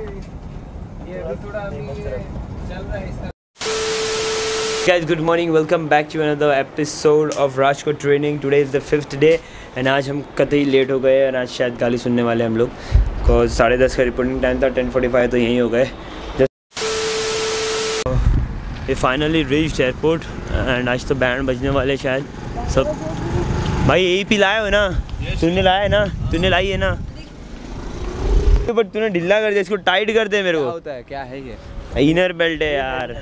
Guys, good morning. Welcome back to another episode of Rajkot Training. Today is the 5th day and आज हम कतई late हो गए और आज शायद गाली सुनने वाले हम लोग को 10:30 का रिपोर्टिंग टाइम था, 10:45 तो यहीं हो गए। ये फाइनली रीच्ड एयरपोर्ट एंड आज तो बैंड बजने वाले शायद सब। भाई यही पिलाए हो ना? तूने लाया है ना? तूने लाई है ना? बट तूने ढीला कर दिया, इसको टाइट कर दे मेरे को। क्या होता है? क्या है ये? इनर बेल्ट है यार।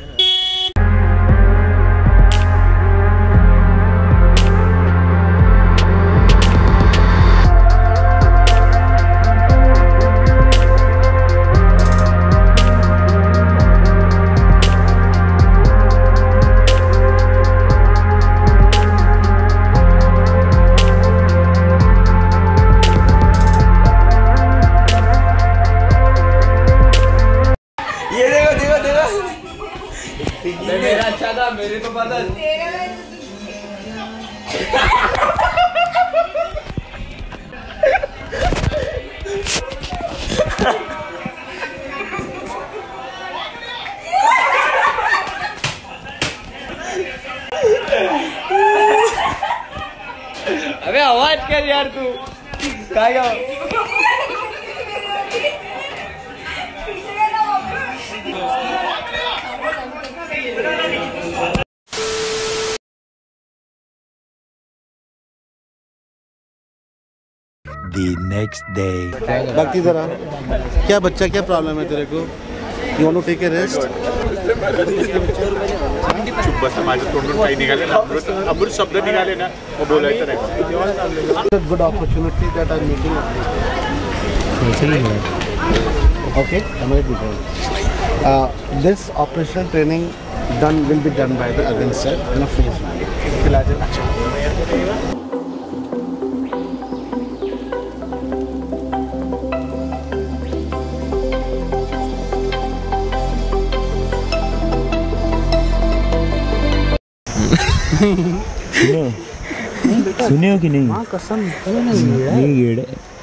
मेरा अच्छा था, मेरे तो पता अबे आवाज कर यार तू क्या गया? The next day. बाकी जरा क्या बच्चा, क्या प्रॉब्लम है तेरे को? You want to take a rest? चुप बस, माझ्या तोंडून काही निघाले ना, अमृत शब्द निघाले ना, वो बोलायचं नाही। Good opportunity that I'm meeting. Okay, I'm ready. This operational training will be done by the Arvind sir in a phase 1. सुने हो कि नहीं? हाँ कसम नहीं गेड़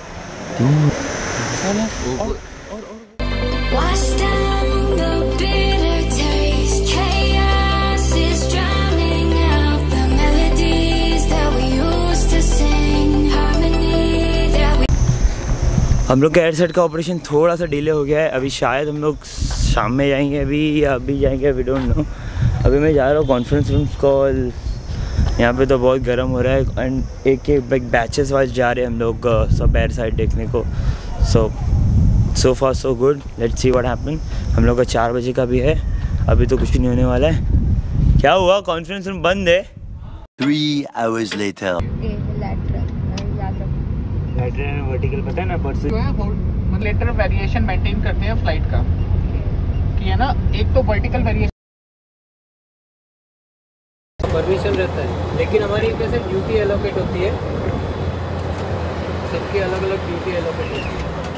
हम लोग का एयर सेट का ऑपरेशन थोड़ा सा डिले हो गया है। अभी शायद हम लोग शाम में जाएंगे, अभी जाएंगे, वी डोंट नो। अभी मैं जा रहा हूँ कॉन्फ्रेंस रूम कॉल। यहाँ पे तो बहुत गर्म हो रहा है एंड एक बैचेस वाइज जा रहे हैं हम लोग सब एयर साइड देखने को। So far so good, let's see what happen. हम लोग का 4 बजे का भी है, अभी तो कुछ नहीं होने वाला है। क्या हुआ? कॉन्फ्रेंस रूम बंद है। 3 hours later. लैटरल वर्टिकल पता है ना? मतलब लेटर वेरिएशन मेंटेन करते हैं फ्लाइट का कि है ना, एक तो वर्टिकल वेरिएशन परमिशन रहता है, लेकिन हमारी कैसे ड्यूटी एलोकेट होती है, सबकी अलग अलग ड्यूटी एलोकेट होती है।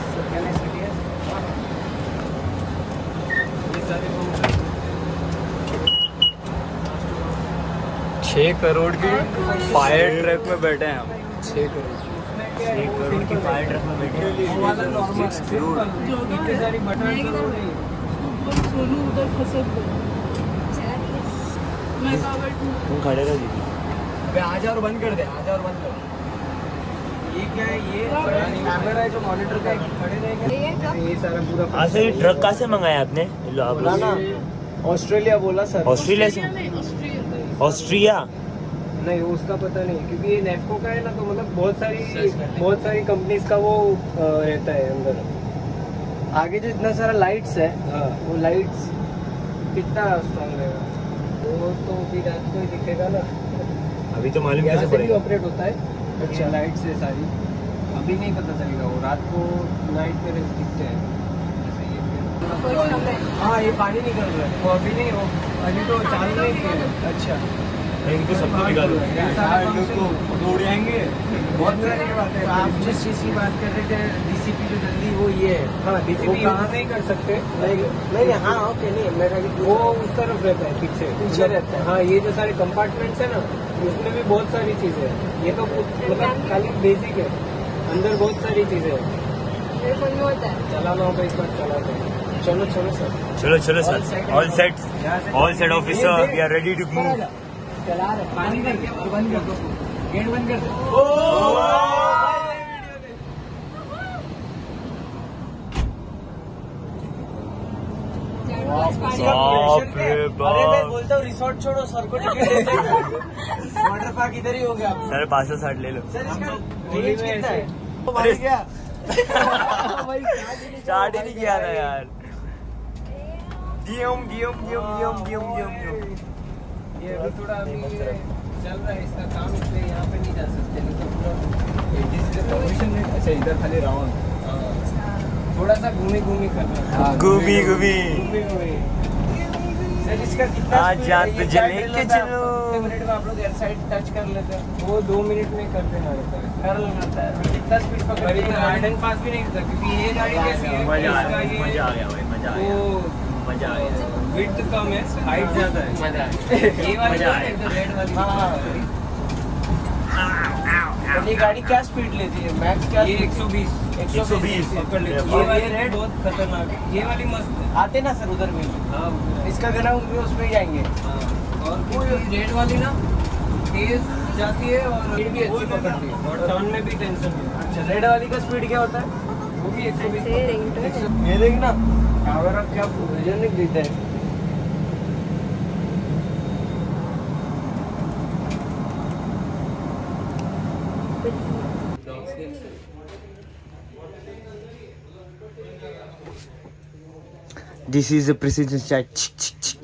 6 करोड़ की फायर ट्रक में बैठे हैं हम। 6 करोड़ की फायर ट्रक में बैठे हैं। 6 करोड़ इतनी सारी बटन उधर फंसे तुम खड़े रहो दीदी। अबे आजा और बंद कर दे, आजा और बंद कर। ये क्या है? ये कैमरा है जो मॉनिटर का, खड़े रहेंगे। ये सारा पूरा ऐसे ट्रक कहाँ से मंगाया आपने? ना ऑस्ट्रेलिया बोला सर। ऑस्ट्रेलिया से? ऑस्ट्रिया नहीं, उसका पता नहीं, क्योंकि ये नेफ्को का है ना, तो मतलब बहुत सारी कंपनीज का वो रहता है अंदर। आगे जो इतना सारा लाइट्स है, वो लाइट्स कितना स्ट्रॉन्ग रहेगा वो तो भी रात को ही दिखेगा ना। अभी तो मालूम कैसे पड़ेगा? ऑपरेट होता है। अच्छा, लाइट से सारी अभी नहीं पता चलेगा, वो रात को नाइट में दिखते हैं। हाँ, ये पानी निकल रहा है, वो अभी नहीं, वो अभी तो चालू नहीं किया। अच्छा, इनको सबको निकालो, दौड़ जाएंगे। बहुत सारी बातें। आप जिस चीज़ की बात कर रहे थे, डीसीपी जो जल्दी वो ये है। हाँ, डीसीपी यहाँ नहीं कर सकते। नहीं, हाँ ओके, नहीं मेरा वो उस तरफ रहता है, पीछे रहता है। हाँ, ये जो सारे कंपार्टमेंट्स है ना, उसमें भी बहुत सारी चीज़ें हैं। ये तो मतलब खाली बेसिक है, अंदर बहुत सारी चीज़ें हैं। टेलीफोन में होता है। चला लो एक बार चला दो। चलो चलो सर। चलो चलो sir, all set officer, we are ready to move. चला रहे पानी कर बंद कर दो, गेट बंद कर दो। अरे मैं बोलता हूँ रिसोर्ट छोड़ो, सर को टिकट देते हैं। वाटर पार्क इधर ही हो गया। सर 560 ले लो। सर इसका रेंज कितना है? अरे क्या स्टार्ट ही नहीं किया था यार। ये अभी थोड़ा अभी चल रहा है इसका काम, इसलिए यहाँ पे नहीं जा सकते, नहीं तो पूरा परमिशन नहीं। अच्छा इधर खाली राउंड, थोड़ा सा घूमी घूमी करना। घूमी घूमी सर इसका कितना आज speed जान है? ये तुझे गाड़ी लेके लेता है, चलो। कितने मिनट में आप लोग एयर साइड टच कर लेते हैं? वो 2 मिनट में कर देना रहता है, कर लेता है। कितना स्पीड पकड़ के गार्डन पास भी नहीं होता, क्योंकि ये गाड़ी कैसी है, मजा आ इसका गया, ये मजा आ गया भाई, मजा आ गया, वो मजा आ गया। विड्थ कम है, हाइट ज्यादा है। मजा आ गया। ये वाली मजा आया। तो रेड वाली। ये गाड़ी क्या स्पीड लेती है मैक्स? क्या? ये 120 पकड़ लेती है। ये वाली रेड बहुत खतरनाक है, ये वाली मस्त है। आते ना सर उधर में? हाँ इसका ग्राउंड में उसमें जाएंगे। और वो रेड वाली ना तेज जाती है और स्पीड भी अच्छी पकड़ती है, और टर्न में भी टेंशन नहीं। अच्छा रेड वाली का स्पीड क्या होता है? वो भी 120। ये देख ना टावर क्या वजन नहीं देता है। This is a precision chat.